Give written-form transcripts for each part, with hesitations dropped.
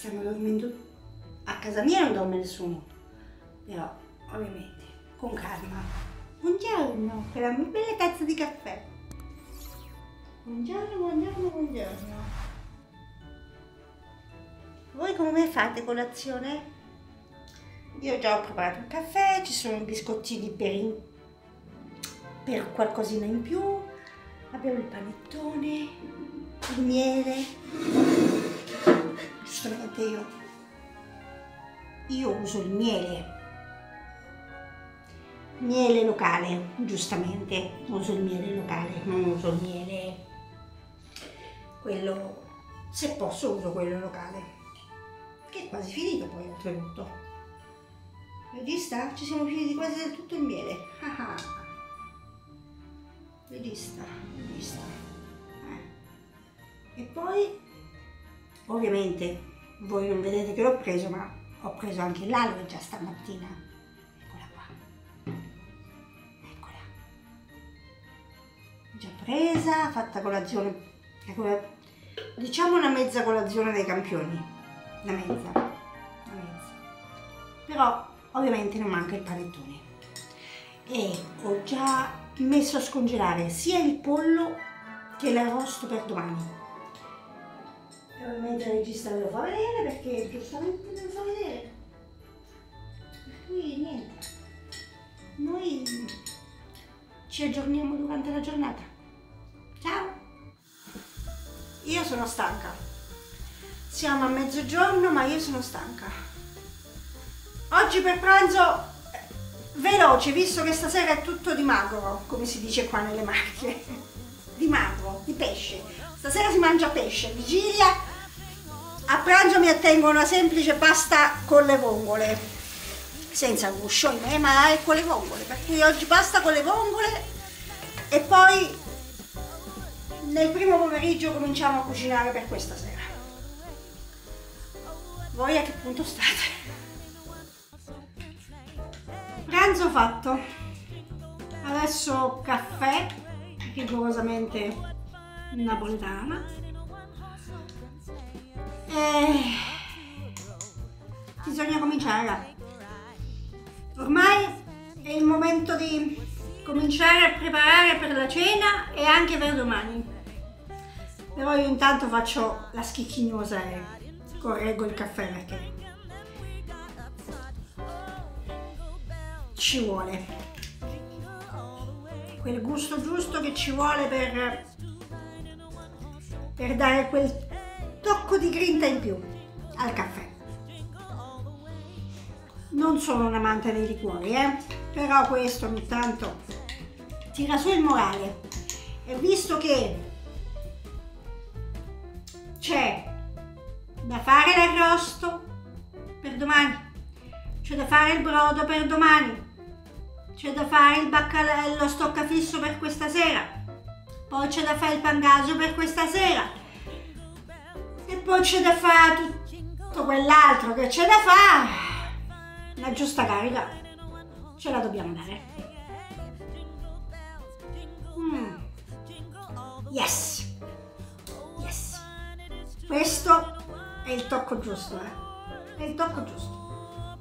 stanno dormendo, a casa mia non dorme nessuno, però ovviamente con calma. Buongiorno, per la mia bella tazza di caffè. Buongiorno, buongiorno, buongiorno. Voi come fate colazione? Io già ho preparato il caffè, ci sono i biscottini per qualcosina in più, abbiamo il panettone, il miele. Giustamente io uso il miele locale, giustamente uso il miele locale, non uso il miele quello, se posso uso quello locale, che è quasi finito poi oltretutto. Regista? Ci siamo finiti quasi del tutto il miele. Regista. E poi ovviamente voi non vedete che l'ho preso, ma ho preso anche l'aloe già stamattina. Eccola qua. Eccola. Già presa, fatta colazione. Diciamo una mezza colazione dei campioni. La mezza. Però ovviamente non manca il panettone. E ho già messo a scongelare sia il pollo che l'arrosto per domani. Ovviamente il regista ve lo fa vedere perché giustamente me lo fa vedere. Per cui niente, noi ci aggiorniamo durante la giornata. Ciao! Io sono stanca. Siamo a mezzogiorno ma io sono stanca. Oggi per pranzo veloce, visto che stasera è tutto di magro, come si dice qua nelle Marche. Di magro, di pesce. Stasera si mangia pesce, vigilia. A pranzo mi attengo una semplice pasta con le vongole, senza guscio, ma è con le vongole, per cui oggi pasta con le vongole e poi nel primo pomeriggio cominciamo a cucinare per questa sera. Voi a che punto state? Pranzo fatto, adesso caffè, rigorosamente napoletana. Bisogna cominciare. Ormai è il momento di cominciare a preparare per la cena e anche per domani. Però io intanto faccio la schicchignosa e correggo il caffè perché ci vuole quel gusto giusto che ci vuole per dare quel tocco di grinta in più al caffè. Non sono un amante dei liquori, però questo ogni tanto tira su il morale. E visto che c'è da fare l'arrosto per domani, c'è da fare il brodo per domani, c'è da fare il baccalà, lo stoccafisso per questa sera, poi c'è da fare il pangaso per questa sera, e poi c'è da fare tutto quell'altro che c'è da fare, la giusta carica ce la dobbiamo dare. Yes, questo è il tocco giusto, è il tocco giusto.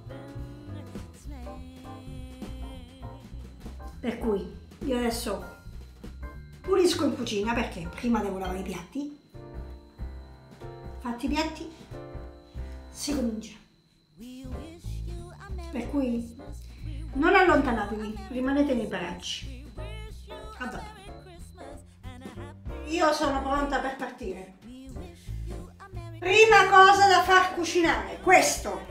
Per cui io adesso pulisco in cucina perché prima devo lavare i piatti. Fatti i piatti, si comincia. Per cui non allontanatevi, rimanete nei paraggi. A dopo. Io sono pronta per partire. Prima cosa da far cucinare, questo.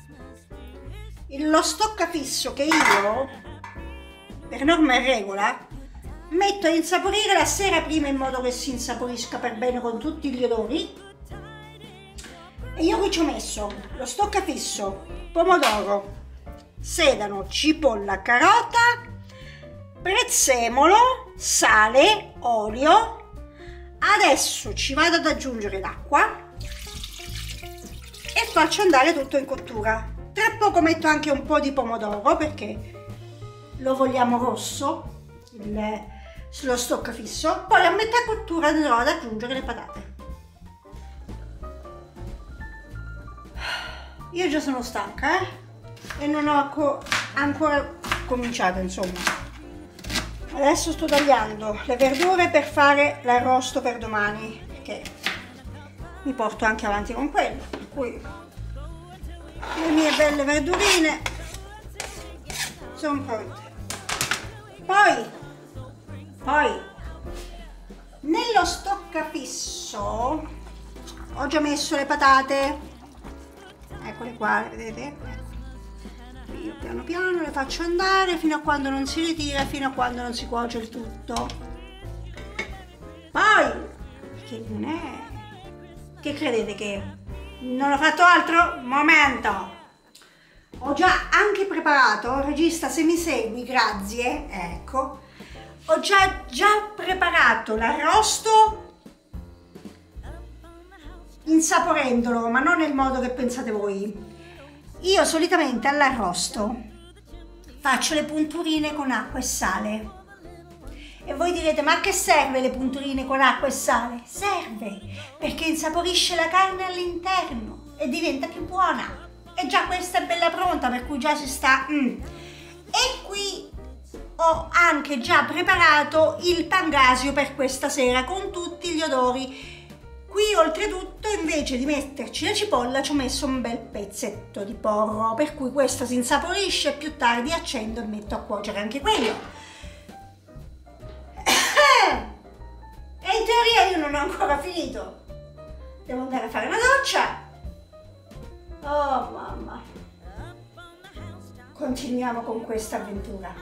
Lo stoccafisso che io, per norma e regola, metto a insaporire la sera prima in modo che si insaporisca per bene con tutti gli odori. E io qui ci ho messo lo stoccafisso, pomodoro, sedano, cipolla, carota, prezzemolo, sale, olio. Adesso ci vado ad aggiungere l'acqua e faccio andare tutto in cottura. Tra poco metto anche un po' di pomodoro perché lo vogliamo rosso, lo stoccafisso. Poi a metà cottura andrò ad aggiungere le patate. io già sono stanca e non ho ancora cominciato, insomma. Adesso sto tagliando le verdure per fare l'arrosto per domani, perché mi porto anche avanti con quello, per cui le mie belle verdurine sono pronte. Poi nello stoccafisso ho già messo le patate, eccole qua, vedete? Io piano piano le faccio andare fino a quando non si ritira, fino a quando non si cuoce il tutto. Poi, che non è... Che credete che non ho fatto altro? Momento! Ho già anche preparato, regista se mi segui, grazie, ecco. Ho già preparato l'arrosto insaporendolo, ma non nel modo che pensate voi. Io solitamente all'arrosto faccio le punturine con acqua e sale. E voi direte, ma a che serve le punturine con acqua e sale? Serve perché insaporisce la carne all'interno e diventa più buona. E già questa è bella pronta, per cui già si sta... E qui ho anche già preparato il pangasio per questa sera con tutti gli odori. Qui oltretutto invece di metterci la cipolla ci ho messo un bel pezzetto di porro, per cui questo si insaporisce e più tardi accendo e metto a cuocere anche quello. E in teoria io non ho ancora finito. Devo andare a fare una doccia. Oh mamma. Continuiamo con questa avventura.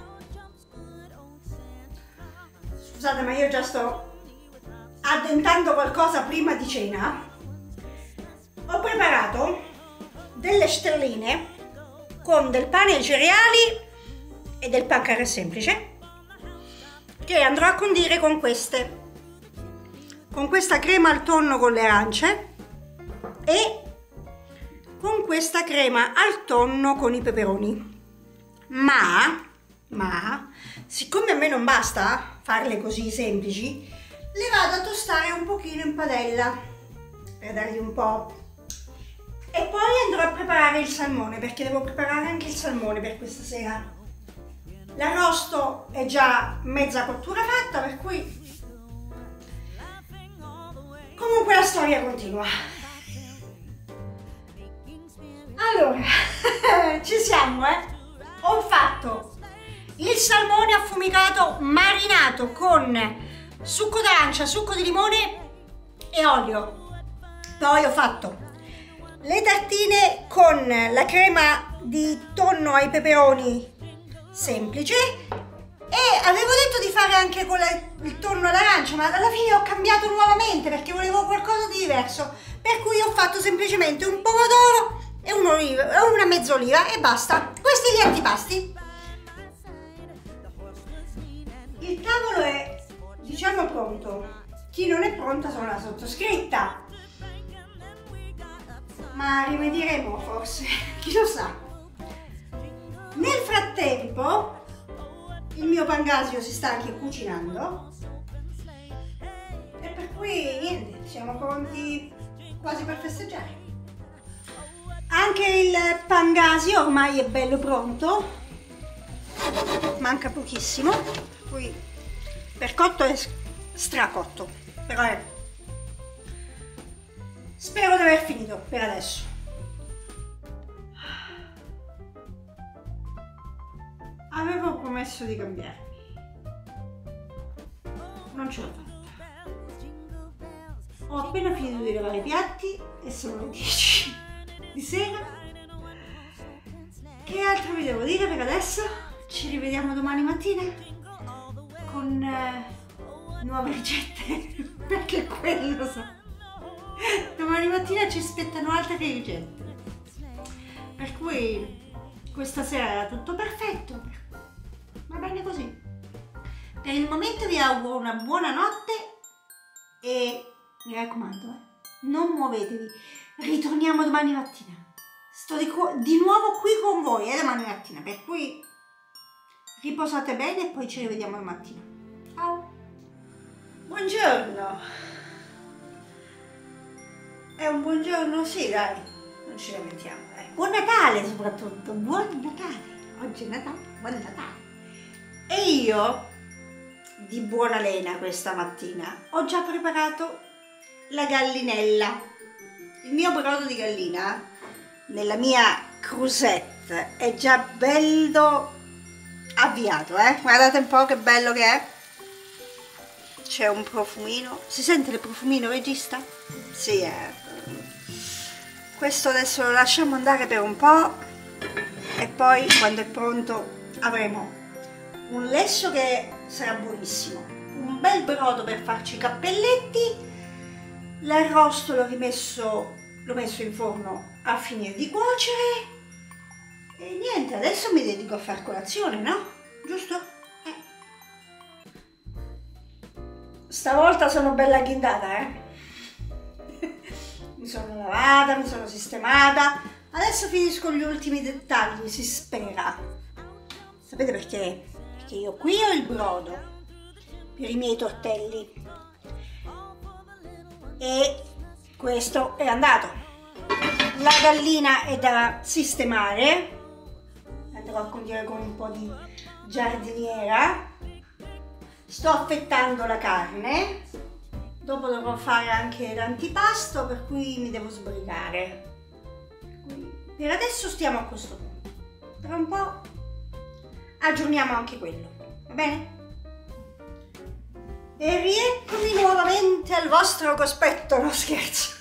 Scusate, ma io già sto addentando qualcosa prima di cena. Ho preparato delle stelline con del pane ai cereali e del pancaré semplice che andrò a condire con questa crema al tonno con le arance e con questa crema al tonno con i peperoni. Ma siccome a me non basta farle così semplici, le vado a tostare un pochino in padella per dargli un po'. E poi andrò a preparare il salmone, perché devo preparare anche il salmone per questa sera. L'arrosto è già mezza cottura fatta, per cui comunque la storia continua. Allora, ci siamo, Ho fatto il salmone affumicato marinato con succo d'arancia, succo di limone e olio. Poi ho fatto le tartine con la crema di tonno ai peperoni semplice e avevo detto di fare anche con il tonno all'arancia, ma alla fine ho cambiato nuovamente perché volevo qualcosa di diverso, per cui ho fatto semplicemente un pomodoro e una mezz'oliva e basta. Questi gli antipasti. Il tavolo è, diciamo, pronto. Chi non è pronta sono la sottoscritta, ma rimedieremo forse, chi lo sa. Nel frattempo il mio pangasio si sta anche cucinando e per cui niente, siamo pronti quasi per festeggiare. Anche il pangasio ormai è bello pronto, manca pochissimo, poi per cotto è stracotto, però spero di aver finito per adesso. Avevo promesso di cambiarmi, non ce l'ho fatta. Ho appena finito di lavare i piatti e sono le 10 di sera. Che altro vi devo dire per adesso? Ci rivediamo domani mattina con nuove ricette, perché quello so. Domani mattina ci aspettano altre ricette, per cui questa sera era tutto perfetto, va bene così. Per il momento vi auguro una buona notte e mi raccomando, non muovetevi, ritorniamo domani mattina. Sto di nuovo qui con voi domani mattina, per cui riposate bene e poi ci rivediamo domani mattina. Ciao! Buongiorno! È un buongiorno, sì dai, non ci lamentiamo. Buon Natale soprattutto, buon Natale, oggi è Natale, buon Natale. E io, di buona lena questa mattina, ho già preparato la gallinella. Il mio brodo di gallina, nella mia crusette, è già bello avviato, guardate un po' che bello che è. C'è un profumino, si sente il profumino, regista? Sì, questo adesso lo lasciamo andare per un po' e poi quando è pronto avremo un lesso che sarà buonissimo, un bel brodo per farci i cappelletti, l'arrosto l'ho messo in forno a finire di cuocere e niente, adesso mi dedico a far colazione, no? Giusto? Stavolta sono bella ghindata, mi sono lavata, mi sono sistemata, adesso finisco gli ultimi dettagli, si spera. Sapete perché? Perché io qui ho il brodo per i miei tortelli e questo è andato. La gallina è da sistemare, andrò a condire con un po' di giardiniera. Sto affettando la carne, dopo dovrò fare anche l'antipasto, per cui mi devo sbrigare. Per adesso stiamo a questo punto, tra un po' aggiorniamo anche quello, va bene? E rieccomi nuovamente al vostro cospetto, no scherzo.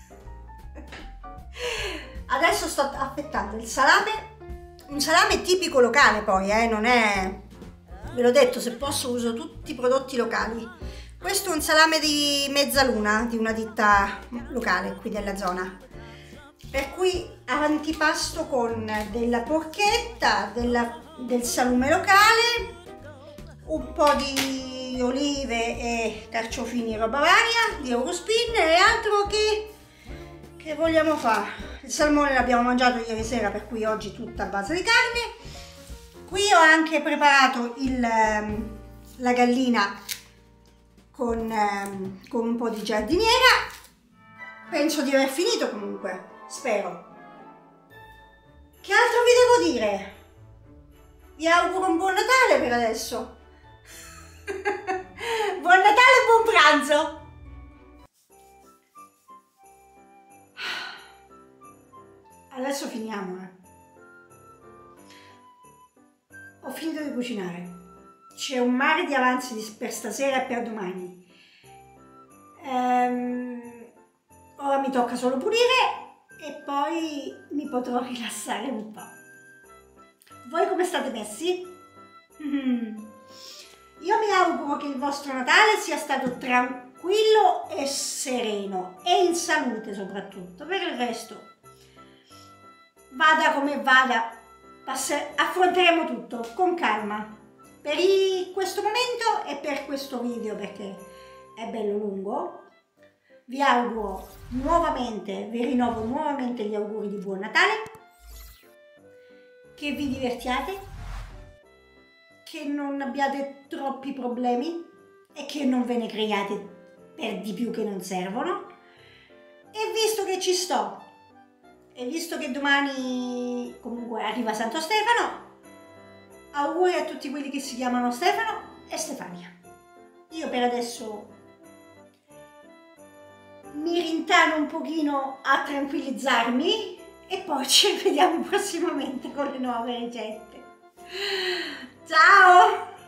Adesso sto affettando il salame, un salame tipico locale poi, non è... Ve l'ho detto, se posso uso tutti i prodotti locali. Questo è un salame di Mezzaluna, di una ditta locale qui della zona. Per cui antipasto con della porchetta, del salume locale, un po' di olive e carciofini e roba varia, di Eurospin e altro che vogliamo fare. Il salmone l'abbiamo mangiato ieri sera, per cui oggi tutta a base di carne. Qui ho anche preparato la gallina con un po' di giardiniera. Penso di aver finito comunque, spero. Che altro vi devo dire? Vi auguro un buon Natale per adesso. Buon Natale e buon pranzo! Adesso finiamo, Ho finito di cucinare. C'è un mare di avanzi per stasera e per domani. Ora mi tocca solo pulire e poi mi potrò rilassare un po'. Voi come state messi? Io mi auguro che il vostro Natale sia stato tranquillo e sereno e in salute soprattutto. Per il resto, vada come vada, affronteremo tutto con calma per questo momento e per questo video, perché è bello lungo. Vi auguro nuovamente, vi rinnovo nuovamente gli auguri di buon Natale, che vi divertiate, che non abbiate troppi problemi e che non ve ne creiate per di più che non servono. E visto che ci sto e visto che domani comunque arriva Santo Stefano, auguri a tutti quelli che si chiamano Stefano e Stefania. Io per adesso mi rintano un pochino a tranquillizzarmi e poi ci vediamo prossimamente con le nuove ricette. Ciao!